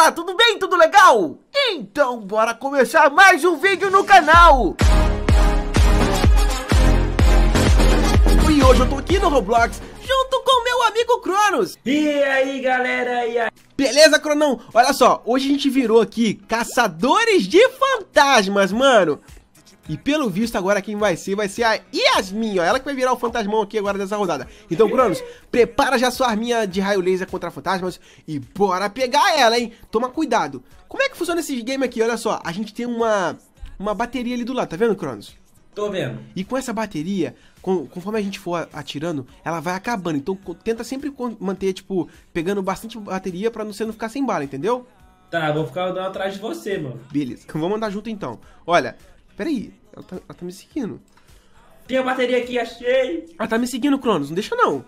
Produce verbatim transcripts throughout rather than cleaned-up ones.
galera, tudo bem? Tudo legal? Então bora começar mais um vídeo no canal. E hoje eu tô aqui no Roblox junto com meu amigo Cronos. E aí galera, e aí? Beleza, Cronão? Olha só, hoje a gente virou aqui caçadores de fantasmas, mano. E pelo visto agora quem vai ser, vai ser a Yasmin, ó. Ela que vai virar o fantasmão aqui agora dessa rodada. Então, Cronos, prepara já sua arminha de raio laser contra fantasmas e bora pegar ela, hein? Toma cuidado. Como é que funciona esse game aqui? Olha só, a gente tem uma, uma bateria ali do lado, tá vendo, Cronos? Tô vendo. E com essa bateria, com, conforme a gente for atirando, ela vai acabando. Então tenta sempre manter, tipo, pegando bastante bateria pra você não ficar sem bala, entendeu? Tá, vou ficar andando atrás de você, mano. Beleza, vamos andar junto então. Olha, peraí, ela tá, ela tá me seguindo. Tem a bateria aqui, achei. Ela tá me seguindo, Cronos, não deixa não.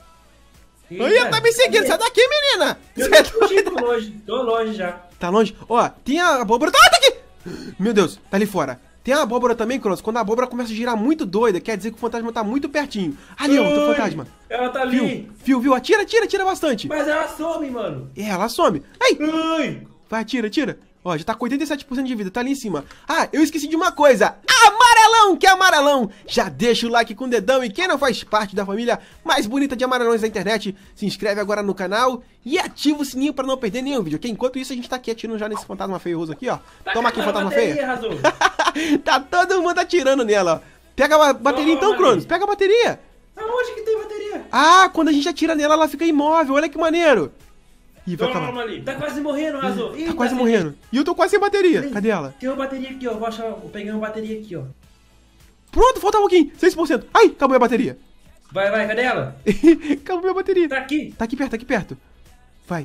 Eita, Oi, ela tá me seguindo, sai daqui, menina! Eu Cê é tô, fugindo, doida? tô longe, tô longe já. Tá longe? Ó, tem a abóbora, tá, tá aqui! Meu Deus, tá ali fora. Tem a abóbora também, Cronos, quando a abóbora começa a girar muito doida, quer dizer que o fantasma tá muito pertinho. Ali, ó, o fantasma. Ela tá ali. Viu, viu, viu, atira, atira, atira bastante. Mas ela some, mano. É, ela some. Ai! Ai. Vai, atira, atira. Ó, já tá com oitenta e sete por cento de vida, tá ali em cima. Ah, eu esqueci de uma coisa. Amarelão, que é amarelão. Já deixa o like com o dedão e quem não faz parte da família mais bonita de amarelões da internet, se inscreve agora no canal e ativa o sininho pra não perder nenhum vídeo, ok? Enquanto isso, a gente tá aqui atirando já nesse fantasma feioso aqui, ó. Tá. Toma aqui, fantasma bateria, feia. Tá todo mundo atirando nela, ó. Pega a bateria então, Cronos. Pega a bateria. Aonde que tem bateria? Ah, quando a gente atira nela, ela fica imóvel. Olha que maneiro. Ih, vai Toma acabar. ali. Tá quase morrendo, Razor. Tá quase morrendo. E eu tô quase sem bateria. Ei, Cadê ela? Tem uma bateria aqui, ó. Vou achar. Vou pegar uma bateria aqui, ó. Pronto, falta um pouquinho. seis por cento. Ai, acabou a bateria. Vai, vai, cadê ela? Acabou a bateria. Tá aqui. Tá aqui perto, tá aqui perto. Vai.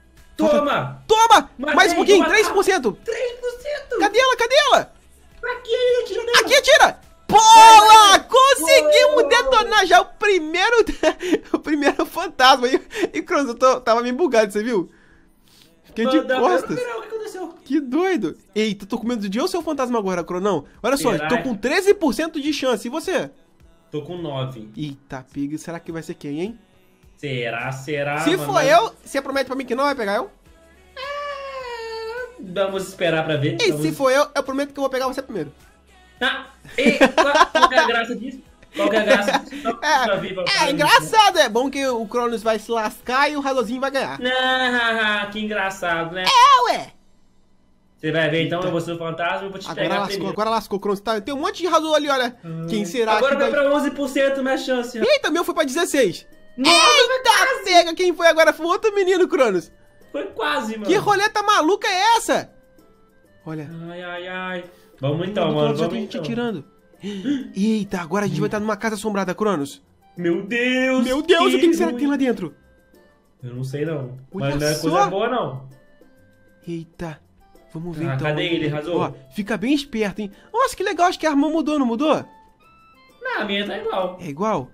Toma! Toma! Matei, Mais um pouquinho, vou matar. três por cento. três por cento! Cadê ela? Cadê ela? Aqui, atira nela! Aqui, atira! Boa! Vai, vai. Conseguimos Boa. detonar já o primeiro o primeiro fantasma. E, e Cronos, eu tô, tava meio bugado, você viu? Fiquei de Manda, costas. pera, o que aconteceu? Que doido. Eita, tô com medo de eu ser o fantasma agora, Cronão. Olha só, Será? tô com treze por cento de chance. E você? Tô com nove. Eita, pega. Será que vai ser quem, hein? Será, será? Se mano? for eu, você promete pra mim que não vai pegar eu? Vamos esperar pra ver. E Vamos... se for eu, eu prometo que eu vou pegar você primeiro. Ah, e, qual, qual que é a graça disso? Qual que é a graça disso? Não, pra vir, pra- pra É, é vir. engraçado, é bom que o Cronos vai se lascar e o Razorzinho vai ganhar. Ah, que engraçado, né? É, ué. Você vai ver então, eu vou ser o fantasma e eu vou te Agora pegar lascou, primeiro. agora lascou, Cronos. Tá, tem um monte de Razor ali, olha. Quem será Agora que vai vai... pra onze por cento minha chance. Eita, meu foi pra dezesseis. Nossa, Eita, pega, quem foi agora? Foi outro menino, Cronos. Foi quase, mano. Que roleta maluca é essa? Olha. Ai, ai, ai. Vamos então, do mano, Cronos já vamos tem gente então. atirando. Eita, agora a gente vai estar numa casa assombrada, Cronos. Meu Deus! Meu Deus, o que, que será que tem lá dentro? Eu não sei não. Olha Mas não é só. coisa boa não. Eita, vamos ver Ah, então. cadê ele, Razor? Ó, fica bem esperto, hein? Nossa, que legal, acho que a arma mudou, não mudou? Não, a minha tá igual. É igual?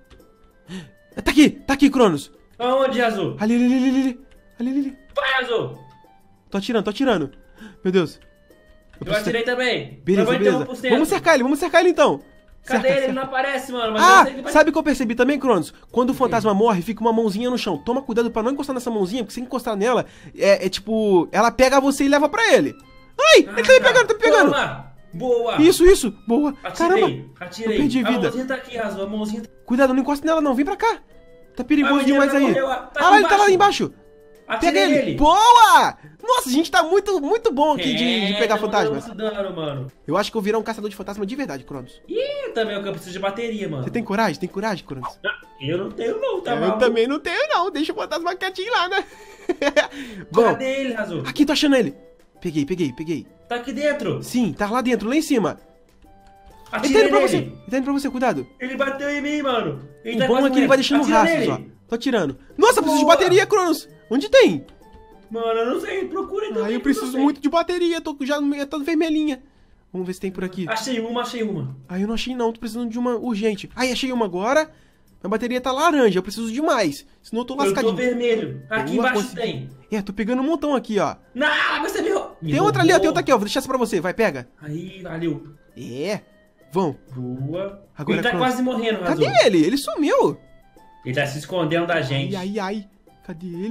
Tá aqui, tá aqui, Cronos. Aonde, Azul? Ali, ali, ali, ali, ali, ali, ali, ali. Vai, Azul! Tô atirando, tô atirando. Meu Deus. Eu preciso- atirei também. Beleza, Mas vai ter beleza. um por cento. Vamos cercar ele, vamos cercar ele então. Cadê Cerca, ele? cerca. Ele não aparece, mano. Mas eu Ah, sei que vai... sabe o que eu percebi também, Cronos? Quando o fantasma morre, fica uma mãozinha no chão. Toma cuidado pra não encostar nessa mãozinha, porque se encostar nela, é, é tipo... Ela pega você e leva pra ele. Ai, Ah, ele tá me tá. pegando, tá me pegando. Toma! Boa! Isso, isso, boa. Atirei, Caramba, atirei. eu perdi A vida. mãozinha tá aqui, Azul. A mãozinha tá... Cuidado, não encosta nela não, vem pra cá. Tá perigoso A demais menina aí. morreu, tá Ah lá, ele tá lá embaixo. embaixo. Atirei Pega ele. ele. Boa! Nossa, a gente tá muito, muito bom aqui de, de É, pegar tá fantasmas. muito dano, mano. Eu acho que eu vou virar um caçador de fantasma de verdade, Cronos. Ih, também eu preciso de bateria, mano. Você tem coragem? Tem coragem, Cronos? Ah, eu não tenho não, tá eu maluco? também não tenho não, deixa o fantasma quietinho lá, né? Bom, Cadê ele, Azul? aqui, tô achando ele. Peguei, peguei, peguei. Tá aqui dentro. Sim, tá lá dentro, lá em cima. Ele tá Atirei indo pra nele. você, ele tá indo pra você, cuidado. Ele bateu em mim, mano. Ele O tá bom quase é que ele vai morrendo. deixando Atira rastros, nele. ó. Tô atirando. Nossa, eu preciso de Boa. bateria, Cronos. Onde tem? Mano, eu não sei, procura então. Ah, eu preciso muito de bateria, tô já no meio, toda vermelhinha. Vamos ver se tem por aqui. Achei uma, achei uma. Ah, eu não achei não, tô precisando de uma urgente. Ai, achei uma agora. Minha bateria tá laranja, eu preciso de mais. Senão eu tô Eu tô lascadinho. vermelho. Aqui Boa, embaixo consegui. tem. É, tô pegando um montão aqui, ó. Não, você viu? Me Tem outra ali, ó, tem roubou. outra aqui, ó. Vou deixar essa pra você, vai, pega. Aí, valeu. É. Vão. Boa. Agora ele tá pronto. quase morrendo, Cadê Razul. ele? Ele sumiu. Ele tá se escondendo da gente. Ai, ai, ai. Cadê ele?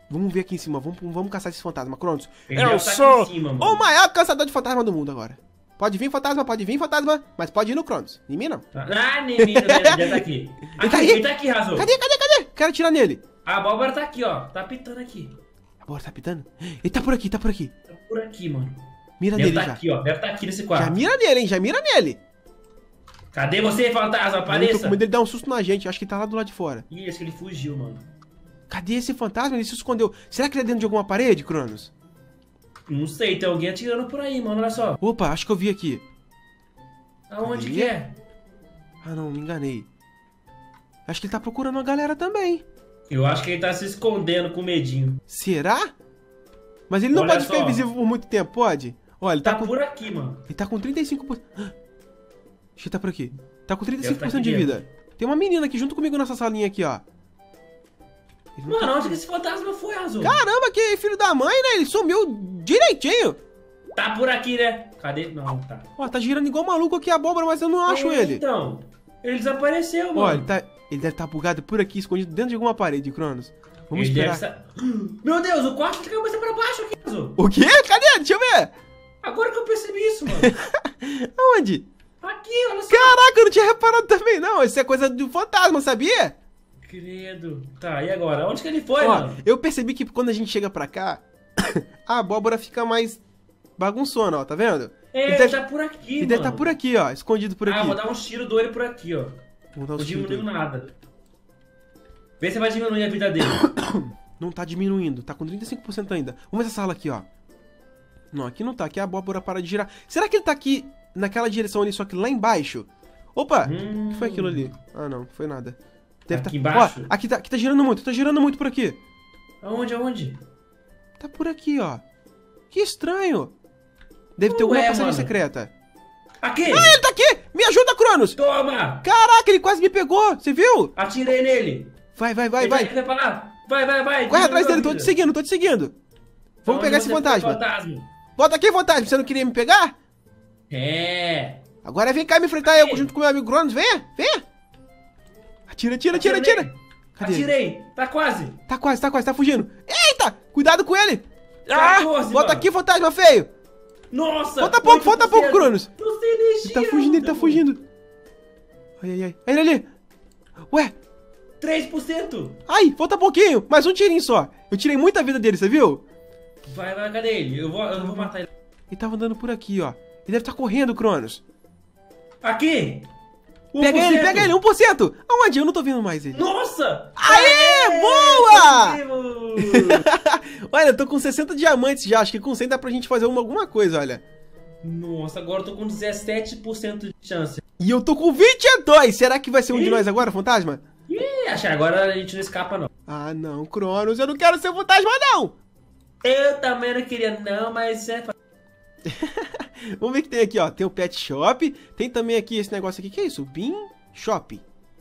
Vamos ver aqui em cima, vamos, vamos caçar esse fantasma, Cronos. Ele Eu já tá sou aqui em cima, o mano. maior caçador de fantasma do mundo agora. Pode vir, fantasma, pode vir, fantasma, mas pode ir no Cronos. Em mim, não. Ah, nem mim, ele já tá aqui. Ele Aqui, tá aí? ele tá aqui, Razou. Cadê, cadê, cadê? Quero atirar nele. A abóbora tá aqui, ó. Tá pitando aqui. A bola tá pitando? Ele tá por aqui, tá por aqui. Tá por aqui, mano. Mira Deve nele tá já. aqui, ó. Deve tá aqui nesse Já quarto. mira nele, hein, já mira nele. Cadê você, fantasma? Eu tô Apareça. com medo dele dar um susto na gente, acho que tá lá do lado de fora. Ih, acho que ele fugiu, mano. Cadê esse fantasma? Ele se escondeu. Será que ele é dentro de alguma parede, Cronos? Não sei, tem alguém atirando por aí, mano. Olha só. Opa, acho que eu vi aqui. Aonde Cadê? que é? Ah, não, me enganei. Acho que ele tá procurando uma galera também. Eu acho que ele tá se escondendo com medinho. Será? Mas ele não Olha pode ficar só. invisível por muito tempo, pode? Olha, ele tá, Tá com... por aqui, mano. Ele tá com trinta e cinco por cento. Acho que tá por aqui. Tá com trinta e cinco por Deve cento tá de aqui vida. Tem uma menina aqui junto comigo nessa salinha aqui, ó. Ele não tá- Mano, onde que esse fantasma foi, Azul? Caramba, que filho da mãe, né? Ele sumiu direitinho. Tá por aqui, né? Cadê? Não, tá. Ó, tá girando igual maluco aqui a abóbora, mas eu não acho É, ele. Então, ele desapareceu, mano. Ó, ele, tá... ele deve estar bugado por aqui, escondido dentro de alguma parede, Cronos. Vamos Ele deve esperar. estar- Meu Deus, o quarto de cabeça pra baixo aqui, Azul. O quê? Cadê? Deixa eu ver. Agora que eu percebi isso, mano. Aonde? Aqui, olha só. Caraca, eu não tinha reparado também, não. Isso é coisa do fantasma, sabia? Credo. Tá, e agora? Onde que ele foi, Ó, mano? eu percebi que quando a gente chega pra cá, a abóbora fica mais bagunçona, ó, tá vendo? É, ele ele deve, tá por aqui, ele mano. deve tá por aqui, ó, escondido por Ah, aqui. vou dar um tiro do ele por aqui, ó. Vamos dar um Não tiro diminuiu dele. nada. Vê se vai diminuir a vida dele. Não tá diminuindo, tá com trinta e cinco por cento ainda. Vamos ver essa sala aqui, ó. Não, aqui não tá, aqui a abóbora para de girar. Será que ele tá aqui naquela direção ali, só que lá embaixo? Opa, Hum. o que foi aquilo ali? Ah, não, não foi nada. Deve Aqui tá... embaixo? Ó, aqui tá, aqui tá girando muito, tá girando muito por aqui. Aonde, aonde? Tá por aqui, ó. Que estranho. Deve ter alguma Ué, passagem mano. secreta. Aqui! Ah, ele tá aqui! Me ajuda, Cronos! Toma! Caraca, ele quase me pegou, você viu? Atirei nele! Vai, vai, vai, Ele vai. Vai, vai pra lá! Vai, vai, vai! Corre atrás Diminuiu dele, a tô vida. te seguindo, tô te seguindo. Vamos Aonde pegar esse você foi, fantasma. fantasma. Volta aqui, fantasma, você não queria me pegar? É! Agora vem cá me enfrentar eu junto com meu amigo Cronos, venha, venha. Atira, atira, atira, Atira atira. nele. Cadê ele? Atirei! Tá quase! Tá quase, tá quase, tá fugindo. Eita, cuidado com ele. Ah, quatorze, volta mano. aqui, fantasma feio. Nossa! Falta pouco, falta oito por cento. pouco, Cronos. Não sei energia! Ele tá fugindo, ele tá mano. fugindo. Ai, ai, ai. Ai, ele ali. Ué, três por cento! ai, falta pouquinho. Mais um tirinho só. Eu tirei muita vida dele, você viu? Vai, vai, cadê ele? Eu vou, eu não vou matar ele. Ele tava andando por aqui, ó. Ele deve estar correndo, Cronos. Aqui! Pega ele, um por cento. pega ele, um por cento. Aonde? Eu não tô vendo mais ele. Nossa! Aê, boa! conseguimos! Olha, eu tô com sessenta diamantes já. Acho que com cem dá pra gente fazer uma, alguma coisa, olha. Nossa, agora eu tô com dezessete por cento de chance. E eu tô com vinte e dois. Será que vai ser um de Ih. nós agora, fantasma? Ih, acho que agora a gente não escapa, não. Ah, não, Cronos. Eu não quero ser fantasma, não. Eu também não queria, não, mas é. Vamos ver o que tem aqui, ó. Tem o Pet Shop. Tem também aqui esse negócio aqui. Que é isso? Bean Shop.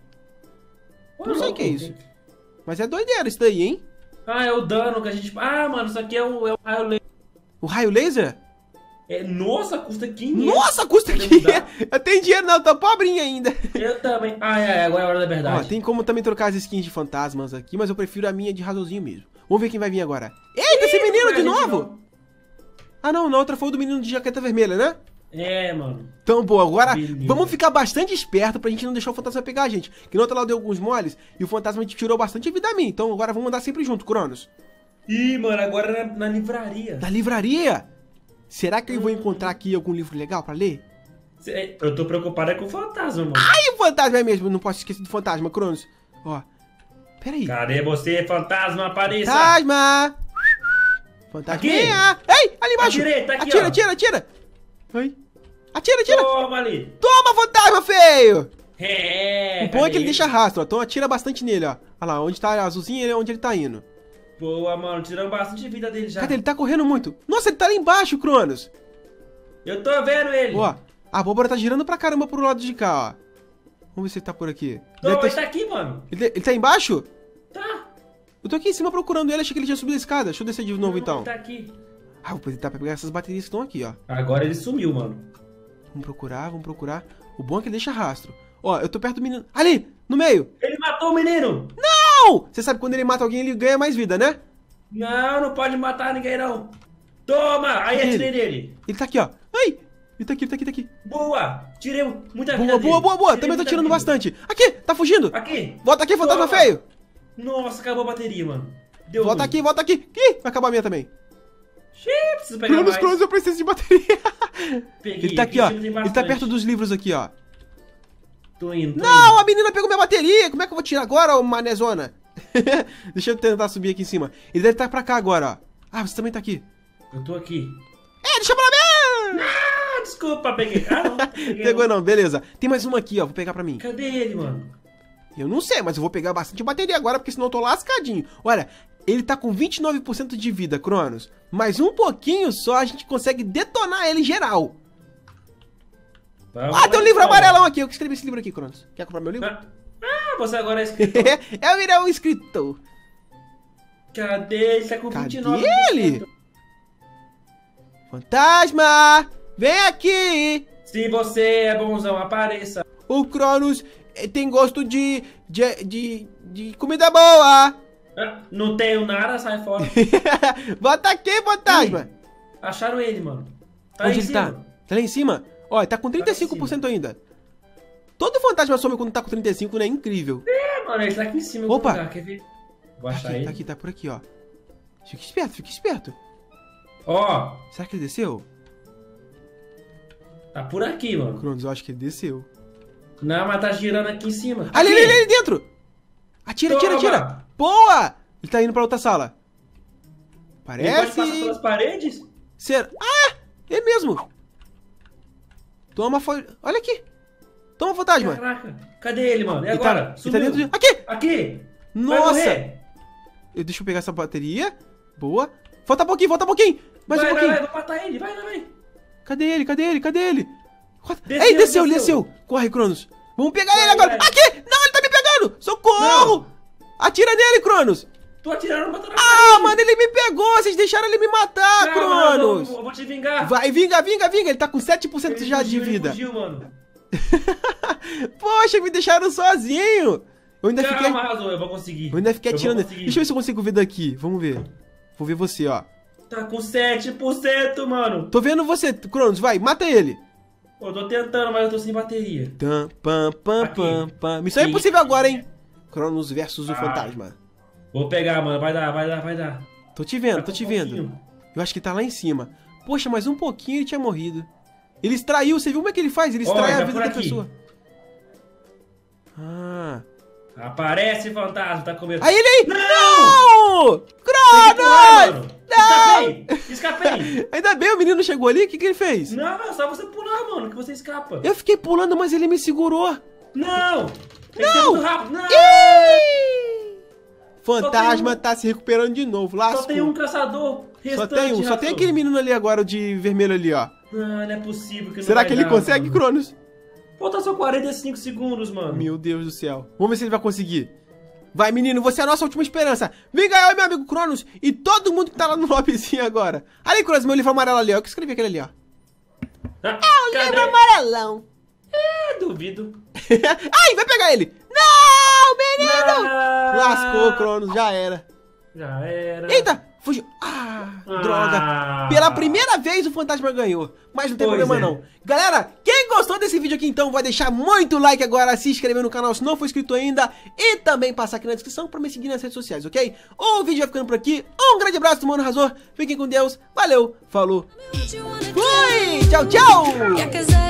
Não sei o que é isso. Mas é doideira isso daí, hein? Ah, é o dano que a gente. Ah, mano, isso aqui é o, é o raio laser. O raio laser? É, nossa, custa quinhentos. Nossa, custa Podemos aqui. dar? Eu tenho dinheiro, não. Eu tô pobrinho ainda. Eu também. Ah, é, agora é a hora da Ó, verdade. tem como também trocar as skins de fantasmas aqui, mas eu prefiro a minha de Razorzinho mesmo. Vamos ver quem vai vir agora. Eita, esse menino de A gente novo! não. Ah, não, na outra foi o do menino de jaqueta vermelha, né? É, mano. Então, pô, agora Beleza. vamos ficar bastante esperto pra gente não deixar o fantasma pegar a gente. Que na outra lá deu alguns moles e o fantasma tirou bastante vida a mim. Então agora vamos andar sempre junto, Cronos. Ih, mano, agora na, na livraria. Da livraria? Será que eu vou encontrar aqui algum livro legal pra ler? Cê- Eu tô preocupado é com o fantasma, mano. Ai, o fantasma é mesmo, não posso esquecer do fantasma, Cronos. Ó, peraí. Cadê você, fantasma? Apareça! Fantasma! Fantasminha! Ei, ali embaixo! Atirei, tá aqui, atira, ó. atira, atira! Ai. Atira, atira! Toma ali! Toma, fantasma feio! É, O bom é cadê que ele deixa rastro, ó. Então atira bastante nele, ó. Olha lá, onde tá azulzinho é onde ele tá indo. Boa, mano, tirando bastante vida dele já. Cadê? Ele tá correndo muito. Nossa, ele tá lá embaixo, Cronos. Eu tô vendo ele. Ó, a abóbora tá girando pra caramba pro lado de cá, ó. Vamos ver se ele tá por aqui. Não, Deve ter- ele tá aqui, mano. ele, ele tá embaixo? Tá. Eu tô aqui em cima procurando ele, achei que ele tinha subido a escada. Deixa eu descer de novo, Não, então. Ele tá aqui. Ah, vou tentar pegar essas baterias que estão aqui, ó. Agora ele sumiu, mano. Vamos procurar, vamos procurar. O bom é que ele deixa rastro. Ó, eu tô perto do menino. Ali, no meio. Ele matou o menino. Não! Você sabe que quando ele mata alguém, ele ganha mais vida, né? Não, não pode matar ninguém, não. Toma! Aí, Cadê atirei ele? nele. Ele tá aqui, ó. Ai! Ele tá aqui, ele tá aqui, tá aqui. Boa! Tirei muita vida Boa, boa, dele. boa, boa. Tirei Também tô muita tirando vida. bastante. Aqui, tá fugindo. Aqui. Volta aqui, fantasma Toma. feio. Nossa, acabou a bateria, mano. Deu Volta ruim. aqui, volta aqui. Ih, vai acabar a minha também. Xiii, preciso pegar Cronos, mais. Cronos, eu preciso de bateria. Peguei, Ele tá aqui, ó. em cima tem Ele tá bastante. perto dos livros aqui, ó. Tô indo, tô Não, indo. a menina pegou minha bateria. Como é que eu vou tirar agora, ô manezona? Deixa eu tentar subir aqui em cima. Ele deve estar pra cá agora, ó. Ah, você também tá aqui. Eu tô aqui. É, deixa pra mim. Ah, desculpa, peguei. Ah, não. Peguei, Pegou não, beleza. Tem mais uma aqui, ó. Vou pegar pra mim. Cadê ele, mano? Eu não sei, mas eu vou pegar bastante bateria agora, porque senão eu tô lascadinho. Olha, ele tá com vinte e nove por cento de vida, Cronos. Mas um pouquinho só a gente consegue detonar ele geral. Vamos Ah, tem um lá, livro então. amarelão aqui. Eu escrevi esse livro aqui, Cronos. Quer comprar meu livro? Ah, ah, você agora é escritor. Eu virei um escritor. Cadê? Ele tá com Cadê vinte e nove por cento. ele? Fantasma! Vem aqui! Se você é bonzão, apareça. O Cronos eh, tem gosto de, de, de, de comida boa. Ah, não tenho nada, sai fora. Volta aqui, fantasma. Acharam ele, mano. Tá Onde aí em ele tá? cima. Tá lá em cima? Ó, ele tá com trinta e cinco por cento ainda. Todo fantasma some quando tá com trinta e cinco, né? É incrível. É, mano, ele tá aqui em cima. em algum Opa. lugar, quer ver? Vou Tá achar aqui, ele. tá aqui, tá por aqui, ó. Fica esperto, fica esperto. Ó, Será que ele desceu? tá por aqui, mano. Cronos, eu acho que ele desceu. Não, mas tá girando aqui em cima. Ali, Aqui. ali, ali, ali dentro! Atira, atira, Toma. atira! Boa! Ele tá indo pra outra sala. Ele pode passar Parece pelas paredes? ser... Ah! É mesmo! Toma, foi... Olha aqui! Toma, fantasma! Caraca, cadê ele, mano? E Ele tá, agora? ele tá Sumiu. dentro de... Aqui! Aqui! Vai Nossa! morrer. Eu, deixa eu pegar essa bateria. Boa. Falta pouquinho, falta pouquinho. Mais vai, um pouquinho. vai, vai, vou matar ele, vai, vai, vai. Cadê ele? Cadê ele? Cadê ele? What? Desceu, Ei, desceu, ele desceu. desceu. Corre, Cronos. Vamos pegar Vai, ele agora. vai. Aqui! Não, ele tá me pegando. Socorro! Atira nele, Cronos. Tô atirando, matando a Ah, parede. mano, ele me pegou. Vocês deixaram ele me matar, Calma, não, Cronos. não, eu vou te vingar. Vai, vinga, vinga, vinga. Ele tá com sete por cento Ele já fugiu, de ele vida. fugiu, mano. Poxa, me deixaram sozinho. Eu ainda fiquei... Calma, Razor, eu vou conseguir. Eu ainda fiquei Eu vou atirando. conseguir. Deixa eu ver se eu consigo ver daqui. Vamos ver. Vou ver você, ó. Tá com sete por cento, mano. Tô vendo você, Cronos. Vai, mata ele. Eu tô tentando, mas eu tô sem bateria. Tam, pam, pam, Aqui. pam, pam. Missão Aqui. impossível agora, hein? Cronos versus o Ah. fantasma. Vou pegar, mano. Vai dar, vai dar, vai dar. Tô te vendo, Tá tô com te um vendo. pouquinho. Eu acho que tá lá em cima. Poxa, mas um pouquinho ele tinha morrido. Ele extraiu, você viu como é que ele faz? Ele Ó, extrai ele a tá vida por da aqui. pessoa. Ah. Aparece, fantasma, tá com medo. Aí ele aí! Não! Não! Tem que pular, Cronos! mano. Não! Escapei! Escapei! Ainda bem, o menino chegou ali, o que, que ele fez? Não, é só você pular, mano, que você escapa. Eu fiquei pulando, mas ele me segurou. Não! Tem que ser Não! muito rápido. Não! Ih! Fantasma Só tem um- tá se recuperando de novo, lascou. Só tem um caçador Só restante, tem um, só Razor. tem aquele menino ali agora, o de vermelho ali, ó. Não, não é possível que não Será vai que ele dar, consegue, mano. Cronos? Falta só quarenta e cinco segundos, mano. Meu Deus do céu. Vamos ver se ele vai conseguir. Vai, menino, você é a nossa última esperança. Vem ganhar, meu amigo Cronos e todo mundo que tá lá no lobbyzinho agora. Ali, Cronos, meu livro amarelo ali, ó. Eu que escrevi aquele ali, ó. Ah, É cadê? amarelão. É, duvido. Ai, vai pegar ele. Não, menino. Não. Lascou, Cronos, já era. Já era. Eita, fugiu. Ah, Ah. droga. Pela primeira vez o fantasma ganhou. Mas não tem Pois problema é. não. Galera, quem gostou desse vídeo aqui então vai deixar muito like agora, se inscrever no canal se não for inscrito ainda e também passar aqui na descrição pra me seguir nas redes sociais, ok? O vídeo vai ficando por aqui. Um grande abraço do Mano Razor. Fiquem com Deus. Valeu, falou. Fui, tchau, tchau. Yeah, 'cause I